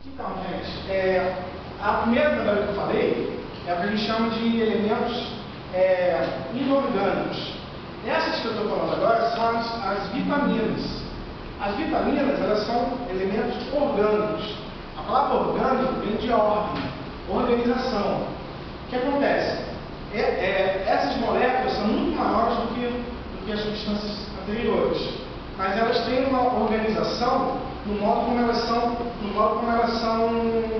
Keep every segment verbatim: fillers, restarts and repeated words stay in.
Então, gente, é, a primeira tabela que eu falei é o que a gente chama de elementos é, inorgânicos. Essas que eu estou falando agora são as, as vitaminas. As vitaminas, elas são elementos orgânicos. A palavra orgânico vem de ordem, organização. O que acontece? É, é, essas moléculas são muito maiores do que, do que as substâncias anteriores, mas elas têm uma organização no modo como elas são, no modo como elas são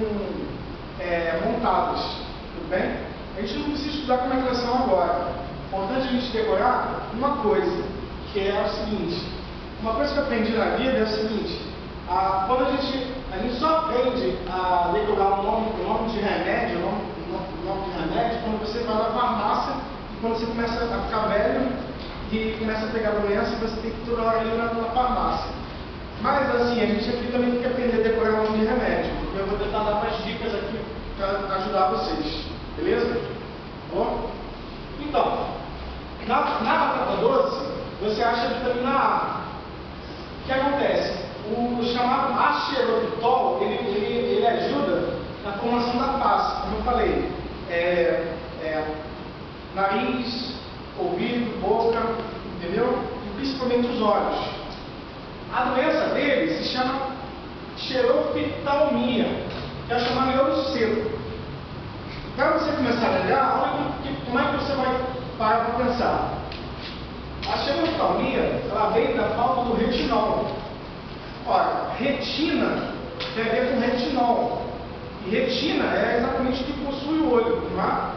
é, montadas, tudo bem? A gente não precisa estudar como é que elas são agora. É importante a gente decorar uma coisa, que é o seguinte: uma coisa que eu aprendi na vida é o seguinte: a, quando a gente, a gente só aprende a decorar o nome, o nome de remédio, o nome, o nome de remédio, quando você vai na farmácia e quando você começa a ficar velho e começa a pegar doença, você tem que toda hora ir na, na farmácia. Mas assim, a gente aqui também tem que aprender a decorar o nome de remédio. Eu vou tentar dar umas dicas aqui para ajudar vocês, beleza? Bom? Então, na, na batata doce, você acha a vitamina A. O que acontece? O, o chamado axerolitol, ele, ele, ele ajuda na formação da face, como eu falei. É, é, nariz, ouvido, boca, entendeu? E principalmente os olhos. A doença dele se chama xeroftalmia, que é chamada de olho seco. Para você começar a olhar, olha que, como é que você vai parar para pensar. A xeroftalmia, ela vem da falta do retinol. Ora, retina tem a ver com retinol. E retina é exatamente o que possui o olho, não é?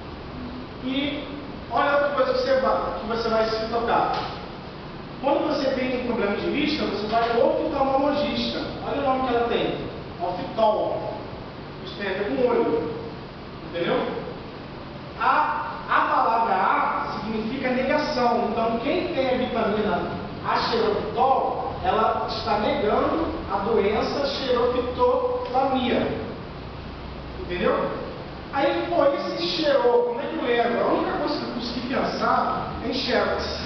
E olha outra coisa que você vai, que você vai se tocar. Quando você tem um problema de vista, você vai ao oftalmologista. Olha o nome que ela tem: oftalmo. Isso tem a ver com o olho. Entendeu? A, a palavra A significa negação. Então, quem tem a vitamina axerolitol, ela está negando a doença xeroftalmia. Entendeu? Aí, pô, esse xerô, como é que lembra? A única coisa que eu consegui pensar é em xerox.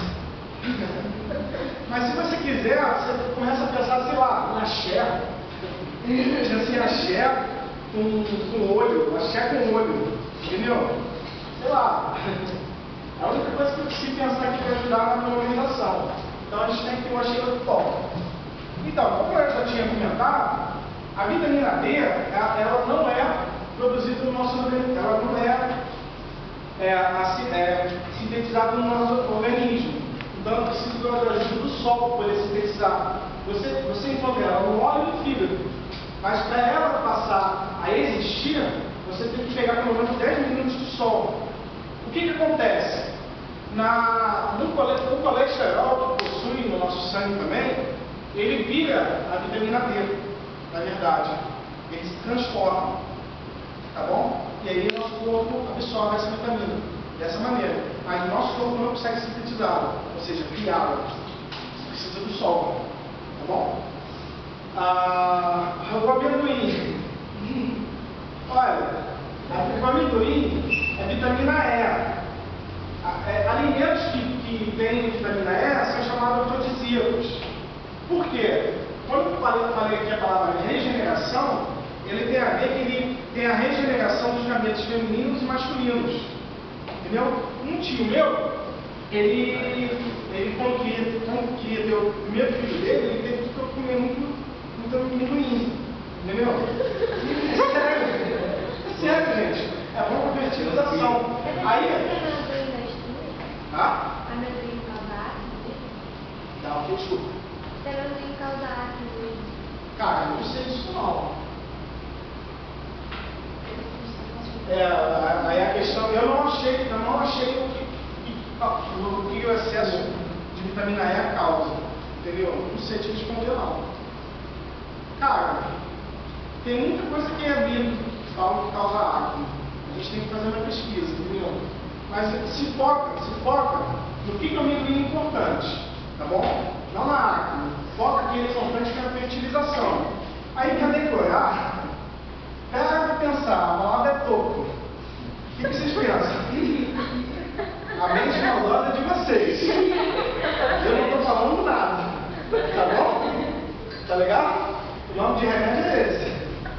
Mas se você quiser, você começa a pensar, sei lá, na axé. Assim, axé com, com olho, axé com olho. Entendeu? Sei lá. É a única coisa que eu preciso pensar aqui para ajudar na minha organização. Então a gente tem que ter uma xeroftalmia. Então, como eu já tinha comentado, a vitamina D, ela não é produzida no nosso organismo, ela não é, é, é sintetizada no nosso organismo. Então ela precisa da ajuda do sol para poder sintetizar. Você, você encontra ela no óleo e no fígado. Mas para ela passar a existir, você tem que pegar pelo menos dez minutos de sol. O que, que acontece? Na, no, no colesterol que possui no nosso sangue também, ele vira a vitamina D, na verdade. Ele se transforma. Tá bom? E aí o nosso corpo absorve essa vitamina dessa maneira. Mas o nosso corpo não consegue sintetizá-la, ou seja, criá-la. Você precisa do sol. Tá bom? Ah, o amendoim. Olha, o amendoim é vitamina E. É, alimentos que, que têm vitamina E são chamados afrodisíacos. Por quê? Quando eu falei, falei aqui a palavra regeneração, ele tem a ver que ele tem a regeneração dos gametos femininos e masculinos. Entendeu? Um tio meu, ele, ele quando, queria, quando queria ter o primeiro filho dele, ele teve que comer muito, muito amendoim. Entendeu? É sério. É sério, gente. É bom para fertilização. Aí. Ah? Amendoim causa ácido? Não, que desculpa. Amendoim causa ácido. Cara, eu não sei disso não. É, aí a questão, eu não achei, eu não achei o que, que, o, que o excesso de vitamina E causa. Entendeu? Não sei te responder não. Cara, tem muita coisa que é mito que fala que causa acne. A gente tem que fazer uma pesquisa, entendeu? Mas se foca, se foca no que, que é o amendoim importante, tá bom? Não na acne. Foca aqui no importante que é a fertilização. Aí para decorar, cara, para pensar, a palavra é toco. O que, que vocês pensam? A mente maldosa é de vocês. Eu não estou falando nada. Tá bom? Tá legal? O nome de remédio é esse.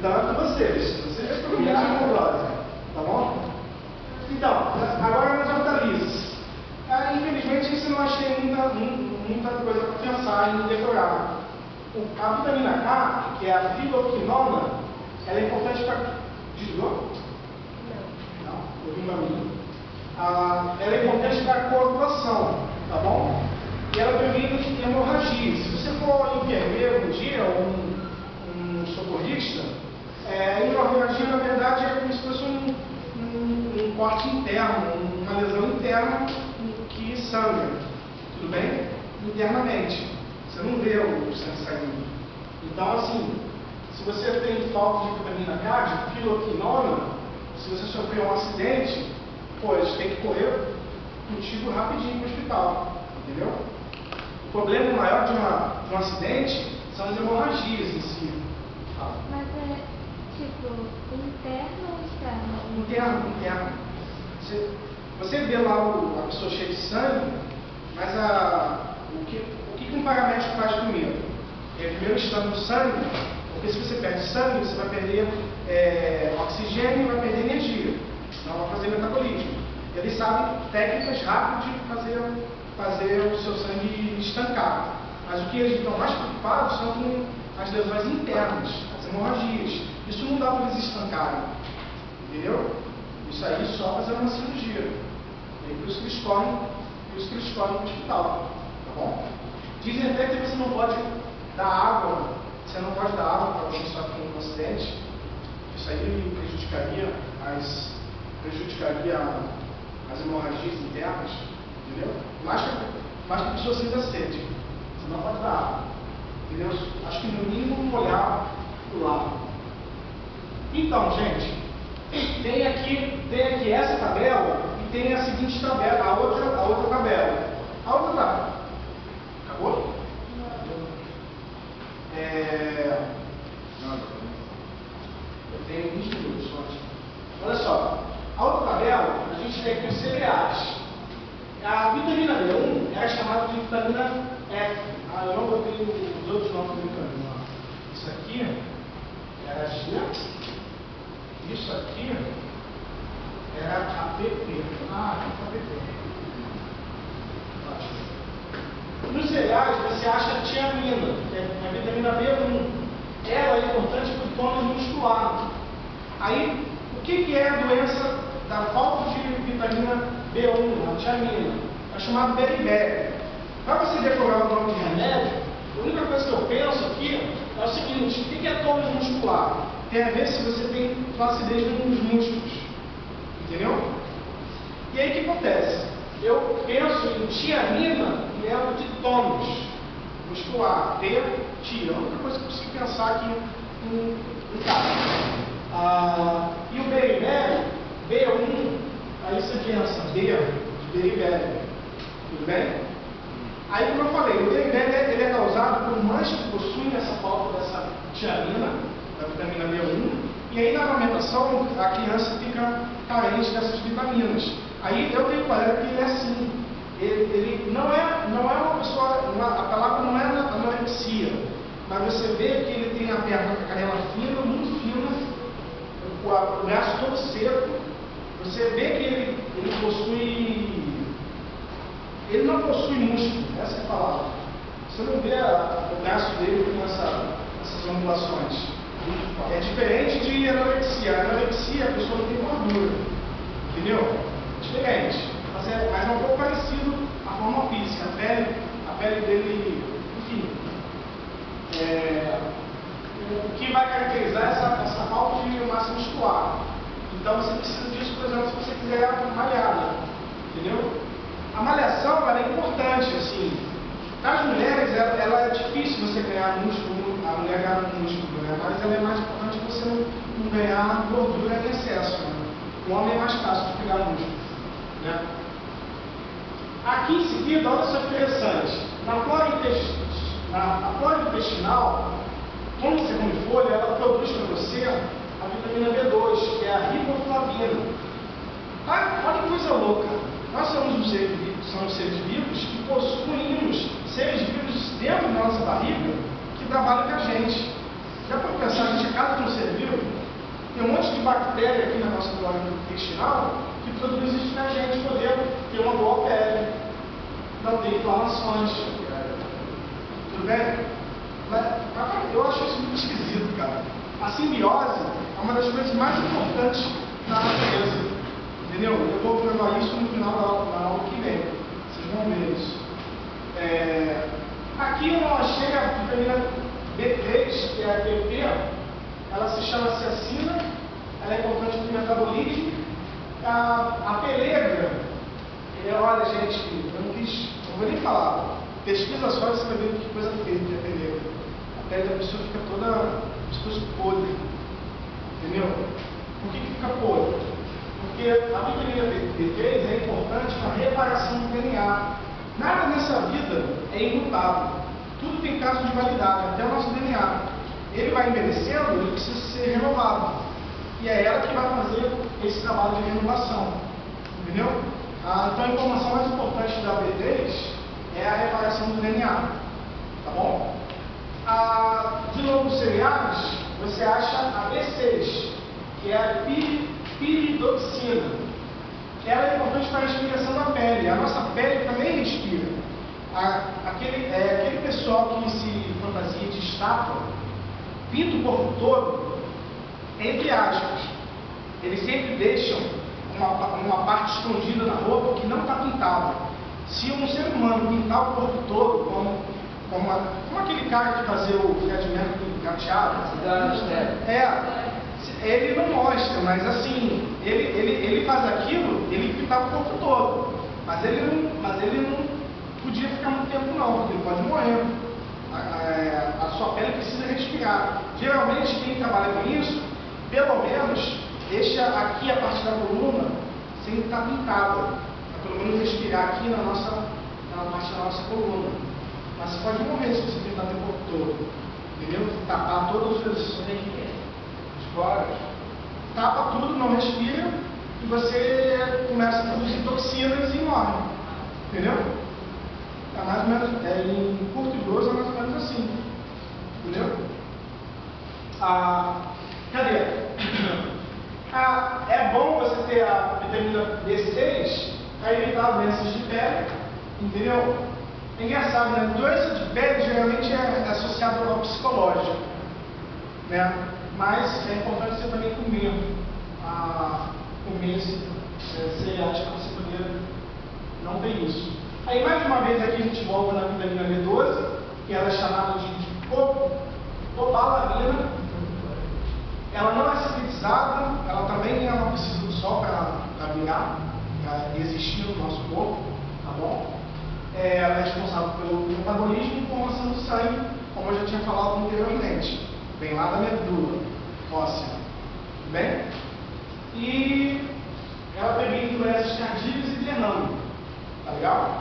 tanto vocês. Vocês já começam com glose, tá bom? Então, agora nas hortaliças. Ah, infelizmente, isso eu não achei muita, muita coisa para pensar em decorar. O, a vitamina K, que é a filoquinona, ela é importante para... Desligou? Não. Não, eu vim para mim. Ah, ela é importante para a coagulação, tá bom? E ela previne hemorragia. Se você for enfermeiro um dia, ou um, um socorrista, é, a hemorragia, na verdade, é como se fosse um, um, um corte interno, uma lesão interna que sangra, tudo bem? Internamente. Você não vê o sangue saindo. Então, assim, se você tem falta de vitamina K, de filoquinona, se você sofreu um acidente, pô, eles têm que correr contigo rapidinho para o hospital, entendeu? O problema maior de, uma, de um acidente são as hemorragias em si. Ah. Mas é, tipo, interno ou externo? Interno, interno. Você, você vê lá o, a pessoa cheia de sangue, mas a, o, que, o que um paramédico faz primeiro? É primeiro o exame do sangue, porque se você perde sangue, você vai perder é, oxigênio e vai perder energia. Não vai fazer metabolismo. Eles sabem técnicas rápidas de fazer, fazer o seu sangue estancar. Mas o que eles estão mais preocupados são com as lesões internas, as hemorragias. Isso não dá para eles estancarem. Entendeu? Isso aí só fazer uma cirurgia. E por isso que eles correm, por isso que eles correm no hospital. Tá bom? Dizem até que você não pode dar água, você não pode dar água para alguém que sofre um acidente. Isso aí prejudicaria as, prejudicaria as hemorragias internas, entendeu? Mais que, mais que a pessoa sinta sede. Você não pode dar água, entendeu? Acho que no mínimo molhar o lado. Então, gente, tem aqui, tem aqui essa tabela e tem a seguinte tabela, a outra, a outra tabela. A outra tabela. Acabou? É... Eu tenho vinte minutos só. Olha só, a outra tabela, a gente tem aqui os cereais. A vitamina B um é chamada de vitamina F. Ah, eu não botei os outros nomes da vitamina. Isso aqui era G. Isso aqui era a P P. Ah, aqui está a P P. Nos cereais você acha a tiamina, que é a vitamina B um. Ela é importante para o tônus muscular. Aí, o que, que é a doença da falta de vitamina B um, a tiamina? É chamado beriberi. Para você decorar o nome de remédio, a única coisa que eu penso aqui é o seguinte: o que, que é tônus muscular? Tem a ver se você tem flacidez nos músculos. Entendeu? E aí o que acontece? Eu penso em tiamina e lembro de tônus muscular. T, T. É a única coisa que eu consigo pensar aqui em, em casa. Ah, e o beriberi, B um, aí você pensa, B de beriberi. Tudo bem? Aí, como eu falei, o beriberi ele é causado por manchas que possuem essa falta dessa tiamina, da vitamina B um, e aí na amamentação a criança fica carente dessas vitaminas. Aí eu tenho um colega que ele é assim, ele, ele não, é, não é uma pessoa, uma, a palavra não é anorexia, mas você vê que ele tem a perna com a canela fina, muito fina, o, o braço todo seco, você vê que ele, ele possui, ele não possui músculo, essa é a palavra. Você não vê a, o braço dele com essa, essas ondulações. É diferente de anorexia. A anorexia, a pessoa não tem gordura, entendeu? Diferente, mas é, mas é um pouco parecido a forma física, a pele, a pele dele, enfim. É, o que vai caracterizar essa, essa falta de massa muscular. Então você precisa disso, por exemplo, se você quiser malhar, né? Entendeu? A malhação ela é importante, assim. Nas mulheres, ela, ela é difícil você ganhar músculo, a mulher ganhar músculo, né? Mas ela é mais importante você não, não ganhar gordura em excesso, né? O homem é mais fácil de pegar músculo, né? Aqui em seguida, olha só que interessante. Na flora intestinal, na, a flora intestinal, quando você come folha, ela produz para você a vitamina B dois, que é a riboflavina. Ah, olha que coisa louca. Nós somos os seres, somos seres vivos que possuímos seres vivos dentro da nossa barriga que trabalham com a gente. Já para pensar, a gente é cada um ser vivo, bactérias aqui na nossa flora intestinal que produz isso na gente poder ter uma boa pele, não ter inflamações. Tudo bem? Mas, mas eu acho isso muito esquisito, cara. A simbiose é uma das coisas mais importantes na natureza. Entendeu? Eu vou provar isso no final da aula, na aula que vem. Vocês vão ver isso. É... Aqui eu achei a vitamina B três, que é a B P, ela se chama ciacina, ela é importante para o metabolismo. A, a pelegra, é, olha gente, eu não quis, não vou nem falar. Pesquisa só e você vai ver que coisa feia que é a pelegra. A pele da pessoa fica toda, pessoa podre. Entendeu? Por que, que fica podre? Porque a vitamina B três é importante para a reparação do D N A. Nada nessa vida é imutável. Tudo tem caso de validade, até o nosso D N A. Ele vai envelhecendo, ele precisa ser renovado. E é ela que vai fazer esse trabalho de renovação. Entendeu? Ah, então a informação mais importante da B três é a reparação do D N A. Tá bom? Ah, de novo, cereais, você acha a B seis, que é a piridoxina. Ela é importante para a respiração da pele. A nossa pele também respira. A, aquele, é, aquele pessoal que se fantasia de estátua, pinta o corpo todo, entre aspas. Eles sempre deixam uma, uma parte escondida na roupa que não está pintada. Se um ser humano pintar o corpo todo, como, como, a, como aquele cara que fazia o Fred Mercury prateado, é, ele não mostra, mas assim, ele, ele, ele faz aquilo, ele pintava o corpo todo, mas ele não, mas ele não podia ficar muito tempo não, porque ele pode morrer. A, a, a sua pele precisa respirar. Geralmente quem trabalha com isso, pelo menos, deixa aqui a parte da coluna sem estar pintada, para pelo menos respirar aqui na nossa, na parte da nossa coluna. Mas você pode morrer se você pintar o corpo todo, entendeu? Tapar todas as fora, tapa tudo, não respira, e você começa a produzir toxinas e morre. Entendeu? É mais ou menos, é, em curto e grosso é mais ou menos assim. Entendeu? Ah, cadê? Ah, é bom você ter a vitamina B seis para evitar doenças de pele. Entendeu? É engraçado, né? Doença de pele geralmente é associada ao psicológico. Né? Mas é importante você também comer, ah, comer esse, é, cereais para você poder não ter isso. Aí mais uma vez aqui a gente volta na vitamina B doze, que ela é chamada de, de cobalamina. Ela não é sintetizada, ela também ela precisa do sol para virar, para existir no nosso corpo, tá bom? É, ela é responsável pelo metabolismo e formação do sangue, como eu já tinha falado anteriormente. Vem lá da medula óssea, tudo bem? E ela previne doenças cardíacas e drenando, tá legal?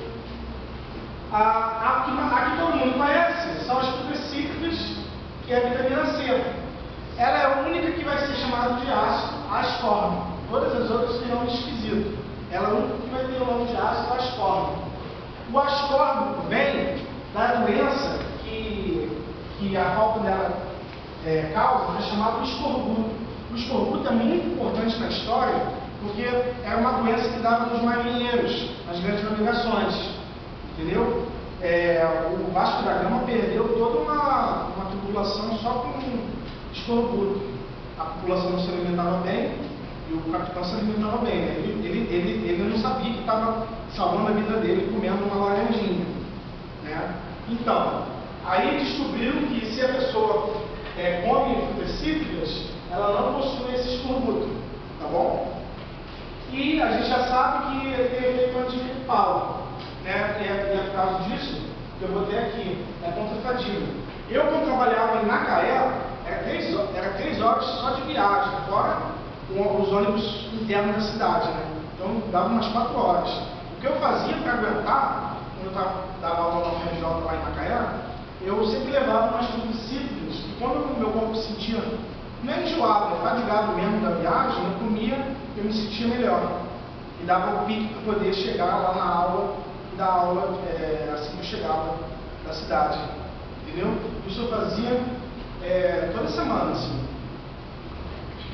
A, a, que, a que todo mundo conhece são as fibras cítricas, que é a vitamina C. Ela é a única que vai ser chamada de ácido ascórbico. Todas as outras terão um esquisito. Ela é a única que vai ter o nome de ácido ascórbico. O ascórbico vem da doença que, que a falta dela é, causa, é chamado escorbuto. O escorbuto é muito importante na história, porque era uma doença que dava nos marinheiros, nas grandes navegações. Entendeu? É, o Vasco da Gama perdeu toda uma, uma tripulação só com escorbuto. A população não se alimentava bem e o capitão se alimentava bem. Né? Ele, ele, ele, ele não sabia que estava salvando a vida dele comendo uma laranjinha. Né? Então, aí descobriram que se a pessoa é, come frutas cítricas, ela não possui esse escorbuto. Tá bom? E a gente já sabe que ele tem efeito antigripal. Né? E, é, e é por causa disso que eu botei aqui, é contra a fadiga. Eu, quando trabalhava em Macaé, era três, era três horas só de viagem, fora os ônibus internos da cidade, né? Então dava umas quatro horas. O que eu fazia para aguentar, quando eu dava aula na U F R J lá em Macaé, eu sempre levava umas frutas cítricas, e quando o meu corpo se sentia, não é enjoado, é fadigado mesmo da viagem, eu comia, eu me sentia melhor. E dava o pique para poder chegar lá na aula, da aula é, assim que eu chegava da cidade, entendeu? Isso eu fazia é, toda semana, assim. Eu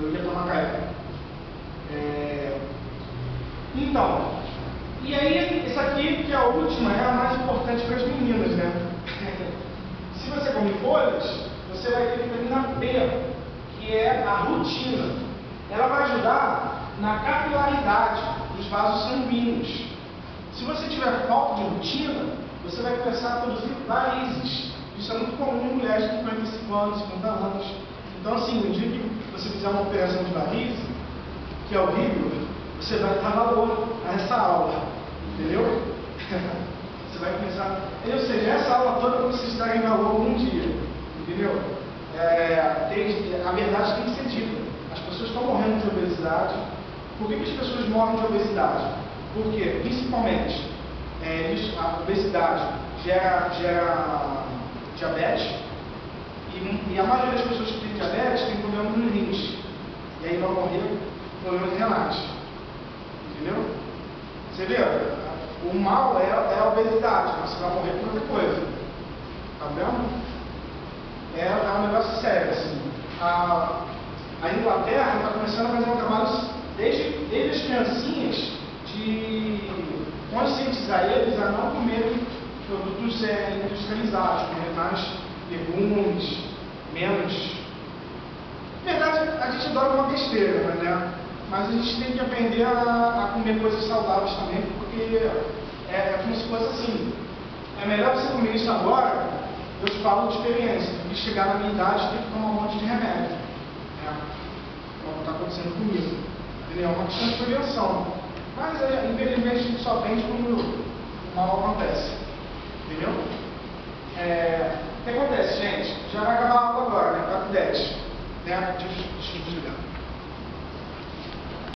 eu ia tomar café. É... Então, e aí, essa aqui, que é a última, é a mais importante para as meninas, né? Se você come folhas, você vai ter vitamina B, que é a rutina. Ela vai ajudar na capilaridade dos vasos sanguíneos. Se você tiver falta de rutina, você vai começar a produzir varizes. Isso é muito comum em mulheres de cinquenta e cinco anos, cinquenta anos. Então, assim, no dia que você fizer uma operação de varizes, que é horrível, você vai dar valor a essa aula, entendeu? Você vai pensar, ou seja, essa aula toda vocês darem valor algum dia, entendeu? É, tem, a verdade tem que ser dita. As pessoas estão morrendo de obesidade. Por que, que as pessoas morrem de obesidade? Porque, principalmente, é, isso, a obesidade gera, gera diabetes, e, e a maioria das pessoas que têm diabetes tem problema no rins, e aí vai morrer problemas renais, entendeu? Você vê, o mal é, é a obesidade, mas você vai morrer por outra coisa, tá vendo? É, é um negócio sério, assim. A, a Inglaterra está começando a fazer um trabalho desde, desde as criancinhas de conscientizar eles a não comerem produtos é, industrializados, comer mais legumes, menos. Na verdade, a gente adora uma besteira, né? Mas a gente tem que aprender a, a comer coisas saudáveis também, porque é, é como se fosse assim. É melhor você comer isso agora, eu te falo de experiência, do que chegar na minha idade e ter que tomar um monte de remédio. É, como está acontecendo comigo. É uma questão de prevenção. Mas, é, infelizmente, a gente só aprende quando o mal acontece. Entendeu? É, o que acontece, gente? Já vai acabar a aula agora, né? quatro e dez. Né? Deixa eu desligar.